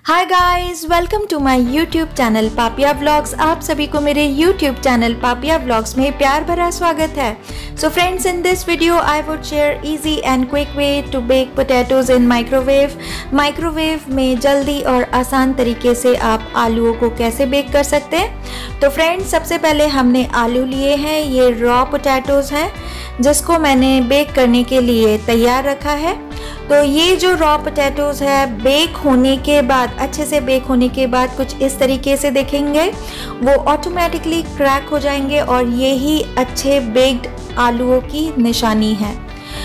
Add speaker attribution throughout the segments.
Speaker 1: Hi guys, welcome to my YouTube channel Papiya vlogs. आप सभी को मेरे यूट्यूब चैनल पापिया व्लॉग्स में प्यार भरा स्वागत है। So friends, in this video I would share easy and quick way to bake potatoes in microwave. Microwave में जल्दी और आसान तरीके से आप आलूओं को कैसे बेक कर सकते हैं। तो फ्रेंड्स, सबसे पहले हमने आलू लिए हैं। ये रॉ पोटैटोज हैं जिसको मैंने बेक करने के लिए तैयार रखा है। तो ये जो रॉ पोटैटोज़ है बेक होने के बाद, अच्छे से बेक होने के बाद कुछ इस तरीके से दिखेंगे। वो ऑटोमेटिकली क्रैक हो जाएंगे और यही अच्छे बेक्ड आलूओं की निशानी है।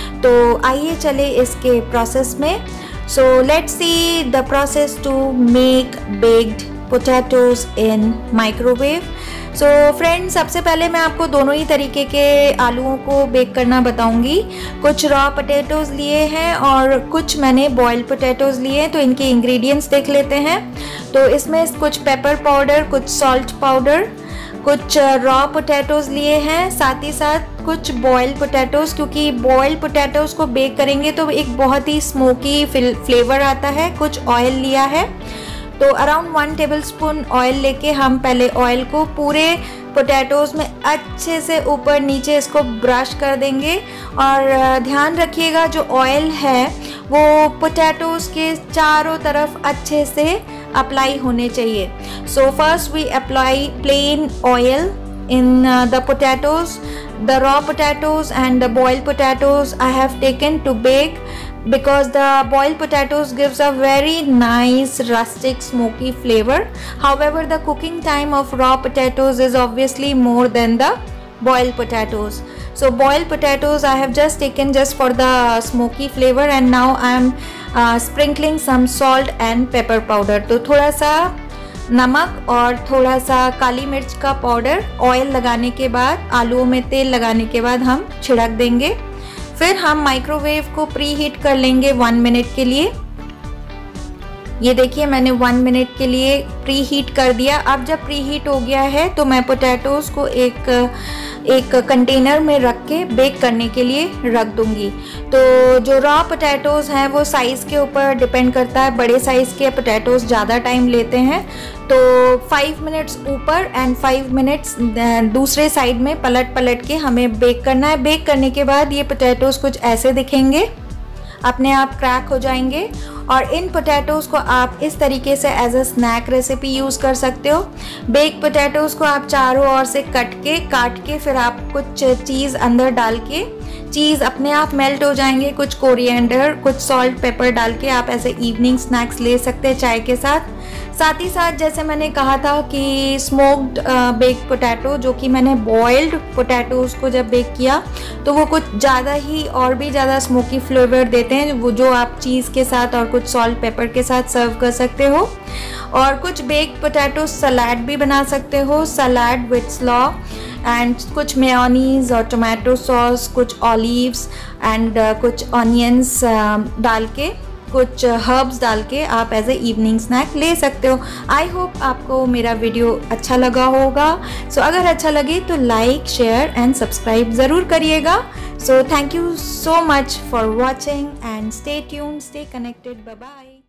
Speaker 1: तो आइए चले इसके प्रोसेस में। So let's see the process to make baked potatoes in microwave. So friends, सबसे पहले मैं आपको दोनों ही तरीके के आलूओं को बेक करना बताऊंगी। कुछ रॉ पोटैटोज़ लिए हैं और कुछ मैंने बॉइल्ड पोटैटोज़ लिए हैं। तो इनके इंग्रेडिएंट्स देख लेते हैं। तो इसमें कुछ पेपर पाउडर, कुछ सॉल्ट पाउडर, कुछ रॉ पोटैटोज़ लिए हैं, साथ ही साथ कुछ बॉइल्ड पोटैटोज़, क्योंकि बॉइल्ड पोटैटोज़ को बेक करेंगे तो एक बहुत ही स्मोकी फ्लेवर आता है। कुछ ऑयल लिया है, तो अराउंड 1 टेबलस्पून ऑयल लेके हम पहले ऑयल को पूरे पोटैटोज़ में अच्छे से ऊपर नीचे इसको ब्रश कर देंगे। और ध्यान रखिएगा जो ऑयल है वो पोटैटोज़ के चारों तरफ अच्छे से अप्लाई होने चाहिए। So first we apply plain oil in the potatoes, the raw potatoes and the boiled potatoes I have taken to bake, because the boiled potatoes gives a very nice rustic smoky flavor. However, the cooking time of raw potatoes is obviously more than the boiled potatoes. So boiled potatoes I have just taken just for the smoky flavor, and now I am sprinkling some salt and pepper powder. तो थोड़ा सा नमक और थोड़ा सा काली मिर्च का powder oil लगाने के बाद, आलूओं में तेल लगाने के बाद हम छिड़क देंगे। फिर हम माइक्रोवेव को प्री हीट कर लेंगे 1 मिनट के लिए। ये देखिए, मैंने 1 मिनट के लिए प्री हीट कर दिया। अब जब प्री हीट हो गया है तो मैं पोटैटोज़ को एक कंटेनर में रख के बेक करने के लिए रख दूंगी। तो जो रॉ पोटैटोज़ हैं वो साइज़ के ऊपर डिपेंड करता है। बड़े साइज़ के पोटैटोज़ ज़्यादा टाइम लेते हैं, तो 5 मिनट्स ऊपर एंड 5 मिनट्स दूसरे साइड में पलट के हमें बेक करना है। बेक करने के बाद ये पोटैटोज़ कुछ ऐसे दिखेंगे, अपने आप क्रैक हो जाएंगे। और इन पोटैटोज़ को आप इस तरीके से as a snack recipe use कर सकते हो। बेक पोटैटोज़ को आप चारों ओर से काट के फिर आप कुछ चीज़ अंदर डाल के, चीज़ अपने आप मेल्ट हो जाएंगे। कुछ कोरिएंडर, कुछ सॉल्ट पेपर डाल के आप ऐसे इवनिंग स्नैक्स ले सकते हैं चाय के साथ। साथ ही साथ जैसे मैंने कहा था कि स्मोक्ड बेक्ड पोटैटो, जो कि मैंने बॉइल्ड पोटैटोज़ को जब बेक किया तो वो कुछ ज़्यादा ही और भी ज़्यादा स्मोकी फ्लेवर देते हैं, वो जो आप चीज़ के साथ और कुछ सॉल्ट पेपर के साथ सर्व कर सकते हो। और कुछ बेक्ड पोटैटो सलाद भी बना सकते हो, सलाद विथ स्लॉ, एंड कुछ मेयोनीज और टोमेटो सॉस, कुछ ऑलिव्स एंड कुछ ऑनियंस डाल के, कुछ हर्ब्स डाल के आप एज ए इवनिंग स्नैक ले सकते हो। आई होप आपको मेरा वीडियो अच्छा लगा होगा। सो अगर अच्छा लगे तो लाइक, शेयर एंड सब्सक्राइब ज़रूर करिएगा। So thank you so much for watching and stay tuned, stay connected, bye bye.